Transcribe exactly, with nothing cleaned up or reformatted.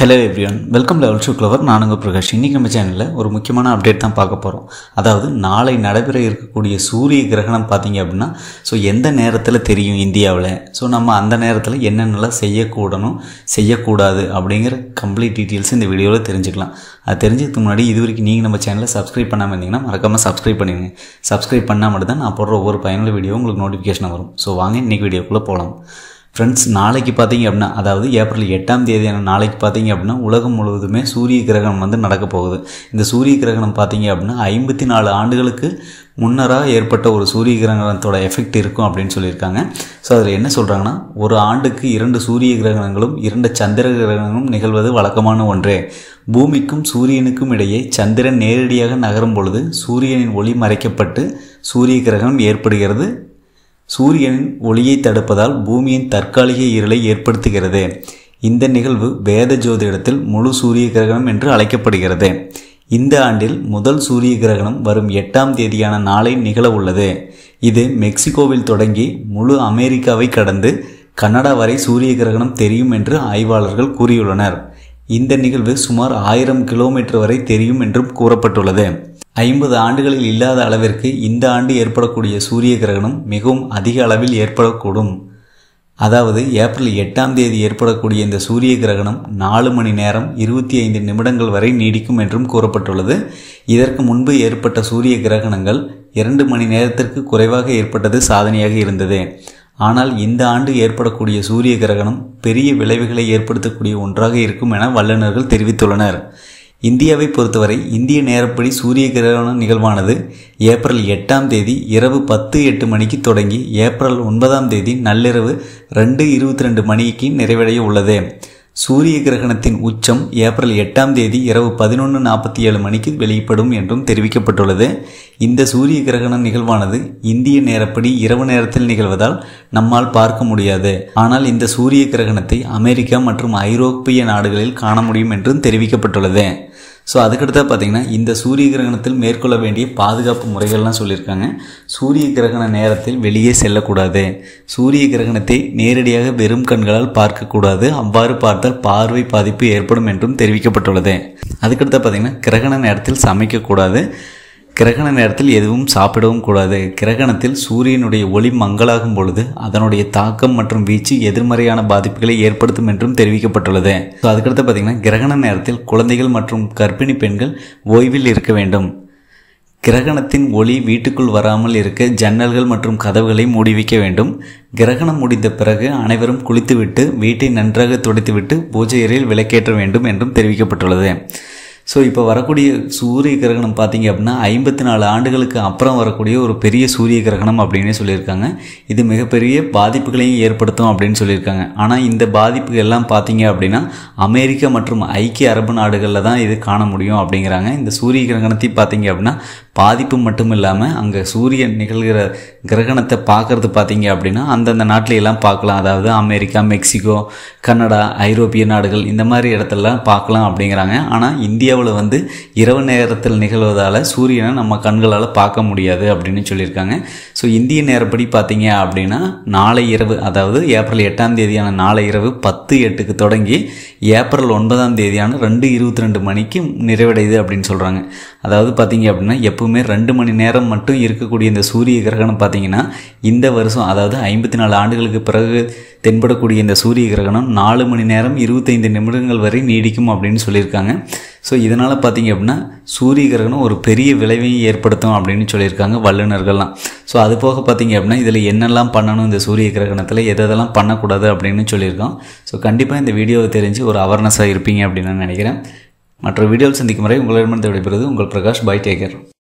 Hello everyone, welcome level two clever. நான் உங்கள் பிரகாஷ். இன்றைக்கி நம்ம சேனலில் ஒரு முக்கியமான அப்டேட் தான் பார்க்க போகிறோம். அதாவது நாளை நடைபெற இருக்கக்கூடிய சூரிய கிரகணம் பார்த்திங்க அப்படின்னா, ஸோ எந்த நேரத்தில் தெரியும் இந்தியாவில், ஸோ நம்ம அந்த நேரத்தில் என்னென்னலாம் செய்யக்கூடணும் செய்யக்கூடாது அப்படிங்கிற கம்ப்ளீட் டீட்டெயில்ஸ் இந்த வீடியோவில் தெரிஞ்சுக்கலாம். அது தெரிஞ்சதுக்கு முன்னாடி இது வரைக்கும் நீங்கள் நம்ம சேனலை சப்ஸ்கிரைப் பண்ணாமல் இருந்தீங்கன்னா மறக்காமல் சப்ஸ்கிரைப் பண்ணிடுங்க. சப்ஸ்கிரைப் பண்ணால் மட்டும் தான் நான் போடுற ஒவ்வொரு பயனுள்ள வீடியோ உங்களுக்கு நோட்டிஃபிகேஷன் வரும். ஸோ வாங்க இன்றைக்கி வீடியோக்குள்ளே போகலாம். ஃப்ரெண்ட்ஸ், நாளைக்கு பார்த்தீங்க அப்படின்னா, அதாவது ஏப்ரல் எட்டாம் தேதியான நாளைக்கு பார்த்தீங்க அப்படின்னா உலகம் முழுவதுமே சூரிய கிரகணம் வந்து நடக்க போகுது. இந்த சூரிய கிரகணம் பார்த்தீங்க அப்படின்னா ஐம்பத்தி நாலு ஆண்டுகளுக்கு முன்னராக ஏற்பட்ட ஒரு சூரிய கிரகணத்தோட எஃபெக்ட் இருக்கும் அப்படின்னு சொல்லியிருக்காங்க. ஸோ அதில் என்ன சொல்கிறாங்கன்னா, ஒரு ஆண்டுக்கு இரண்டு சூரிய கிரகணங்களும் இரண்டு சந்திர கிரகணங்களும் நிகழ்வது வழக்கமான ஒன்றே. பூமிக்கும் சூரியனுக்கும் இடையே சந்திரன் நேரடியாக நகரும் பொழுது சூரியனின் ஒளி மறைக்கப்பட்டு சூரிய கிரகணம் ஏற்படுகிறது. சூரியனின் ஒளியை தடுப்பதால் பூமியின் தற்காலிக இருளை ஏற்படுத்துகிறது. இந்த நிகழ்வு வேத ஜோதிடத்தில் முழு சூரிய கிரகணம் என்று அழைக்கப்படுகிறது. இந்த ஆண்டில் முதல் சூரிய கிரகணம் வரும் எட்டாம் தேதியான நாளை நிகழ உள்ளது. இது மெக்சிகோவில் தொடங்கி முழு அமெரிக்காவை கடந்து கனடா வரை சூரிய கிரகணம் தெரியும் என்று ஆய்வாளர்கள் கூறியுள்ளனர். இந்த நிகழ்வு சுமார் ஆயிரம் கிலோமீட்டர் வரை தெரியும் என்றும் கூறப்பட்டுள்ளது. ஐம்பது ஆண்டுகளில் இல்லாத அளவிற்கு இந்த ஆண்டு ஏற்படக்கூடிய சூரிய கிரகணம் மிகவும் அதிக அளவில் ஏற்படக்கூடும். அதாவது ஏப்ரல் எட்டாம் தேதி ஏற்படக்கூடிய இந்த சூரிய கிரகணம் நாலு மணி நேரம் இருபத்தி ஐந்து நிமிடங்கள் வரை நீடிக்கும் என்றும் கூறப்பட்டுள்ளது. இதற்கு முன்பு ஏற்பட்ட சூரிய கிரகணங்கள் இரண்டு மணி நேரத்திற்கு குறைவாக ஏற்பட்டது சாதனையாக இருந்தது. ஆனால் இந்த ஆண்டு ஏற்படக்கூடிய சூரிய கிரகணம் பெரிய விளைவுகளை ஏற்படுத்தக்கூடிய ஒன்றாக இருக்கும் என வல்லுநர்கள் தெரிவித்துள்ளனர். இந்தியாவை பொறுத்தவரை இந்திய நேரப்படி சூரிய கிரகண நிகழ்வானது ஏப்ரல் எட்டாம் தேதி இரவு பத்து எட்டு மணிக்கு தொடங்கி ஏப்ரல் ஒன்பதாம் தேதி நள்ளிரவு ரெண்டு இருபத்தி ரெண்டு மணிக்கு நிறைவடைய உள்ளது. சூரிய கிரகணத்தின் உச்சம் ஏப்ரல் எட்டாம் தேதி இரவு பதினொன்று நாற்பத்தி ஏழு மணிக்கு வெளிப்படும் என்றும் தெரிவிக்கப்பட்டுள்ளது. இந்த சூரிய கிரகண நிகழ்வானது இந்திய நேரப்படி இரவு நேரத்தில் நிகழ்வதால் நம்மால் பார்க்க முடியாது. ஆனால் இந்த சூரிய கிரகணத்தை அமெரிக்கா மற்றும் ஐரோப்பிய நாடுகளில் காண முடியும் என்றும் தெரிவிக்கப்பட்டுள்ளது. ஸோ அதுக்கடுத்தா பார்த்தீங்கன்னா, இந்த சூரிய கிரகணத்தில் மேற்கொள்ள வேண்டிய பாதுகாப்பு முறைகள்லாம் சொல்லியிருக்காங்க. சூரிய கிரகண நேரத்தில் வெளியே செல்லக்கூடாது. சூரிய கிரகணத்தை நேரடியாக வெறும் கண்களால் பார்க்கக்கூடாது. அவ்வாறு பார்த்தால் பார்வை பாதிப்பு ஏற்படும் என்றும் தெரிவிக்கப்பட்டுள்ளது. அதுக்கடுத்தா பார்த்தீங்கன்னா, கிரகண நேரத்தில் சமைக்கக்கூடாது. கிரகண நேரத்தில் எதுவும் சாப்பிடவும் கூடாது. கிரகணத்தில் சூரியனுடைய ஒளி மங்களாகும் பொழுது அதனுடைய தாக்கம் மற்றும் வீச்சு எதிர்மறையான பாதிப்புகளை ஏற்படுத்தும் என்றும் தெரிவிக்கப்பட்டுள்ளது. ஸோ அதுக்கடுத்து பார்த்தீங்கன்னா, கிரகண நேரத்தில் குழந்தைகள் மற்றும் கர்ப்பிணி பெண்கள் ஓய்வில் இருக்க வேண்டும். கிரகணத்தின் ஒளி வீட்டுக்குள் வராமல் இருக்க ஜன்னல்கள் மற்றும் கதவுகளை மூடி வைக்க வேண்டும். கிரகணம் முடிந்த பிறகு அனைவரும் குளித்துவிட்டு வீட்டை நன்றாக துடைத்துவிட்டு பூஜை அறையில் விளக்கேற்ற வேண்டும் என்றும் தெரிவிக்கப்பட்டுள்ளது. ஸோ இப்போ வரக்கூடிய சூரிய கிரகணம் பார்த்தீங்க அப்படின்னா ஐம்பத்தி நாலு ஆண்டுகளுக்கு அப்புறம் வரக்கூடிய ஒரு பெரிய சூரிய கிரகணம் அப்படின்னு சொல்லியிருக்காங்க. இது மிகப்பெரிய பாதிப்புகளையும் ஏற்படுத்தும் அப்படின்னு சொல்லியிருக்காங்க. ஆனால் இந்த பாதிப்புகள் எல்லாம் பார்த்தீங்க அப்படின்னா அமெரிக்கா மற்றும் ஐக்கிய அரபு நாடுகளில் தான் இது காண முடியும் அப்படிங்கிறாங்க. இந்த சூரிய கிரகணத்தை பார்த்தீங்க அப்படின்னா பாதிப்பு மட்டும் இல்லாமல் அங்கே சூரியன் நிகழ்கிற கிரகணத்தை பார்க்கறது பார்த்தீங்க அப்படின்னா அந்தந்த நாட்டில எல்லாம் பார்க்கலாம். அதாவது அமெரிக்கா, மெக்சிகோ, கனடா, ஐரோப்பிய நாடுகள் இந்த மாதிரி இடத்துலலாம் பார்க்கலாம் அப்படிங்கிறாங்க. ஆனால் இந்தியாவில் வந்து இரவு நேரத்தில் நிகழ்வதால் சூரியனை நம்ம கண்களால் பார்க்க முடியாது அப்படின்னு சொல்லியிருக்காங்க. ஸோ இந்திய நேரப்படி பார்த்தீங்க அப்படின்னா நாளை இரவு, அதாவது ஏப்ரல் எட்டாம் தேதியான நாளை இரவு பத்து எட்டுக்கு தொடங்கி ஏப்ரல் ஒன்பதாம் தேதியான ரெண்டு இருபத்தி ரெண்டு மணிக்கு நிறைவடையுது அப்படின்னு சொல்கிறாங்க. அதாவது பார்த்தீங்க அப்படின்னா எப்பவுமே ரெண்டு மணி நேரம் மட்டும் இருக்கக்கூடிய இந்த சூரிய கிரகணம் பார்த்தீங்கன்னா இந்த வருஷம், அதாவது ஐம்பத்தி நாலு ஆண்டுகளுக்கு பிறகு தென்படக்கூடிய இந்த சூரிய கிரகணம் நாலு மணி நேரம் இருபத்தைந்து நிமிடங்கள் வரை நீடிக்கும் அப்படின்னு சொல்லியிருக்காங்க. ஸோ இதனால் பார்த்தீங்க அப்படின்னா சூரிய கிரகணம் ஒரு பெரிய விளைவையும் ஏற்படுத்தும் அப்படின்னு சொல்லியிருக்காங்க வல்லுநர்கள்லாம். ஸோ அது போக பார்த்தீங்க அப்படின்னா இதில் என்னெல்லாம் பண்ணணும், இந்த சூரிய கிரகணத்தில் எதெல்லாம் பண்ணக்கூடாது அப்படின்னு சொல்லியிருக்கோம். ஸோ கண்டிப்பாக இந்த வீடியோவை தெரிஞ்சு ஒரு அவேர்னஸாக இருப்பீங்க அப்படின்னு நான் நினைக்கிறேன். மற்ற வீடியோவில் சந்திக்கும் வரை உங்களிடமிருந்து விடைபெறுவது உங்கள் பிரகாஷ். By, take care.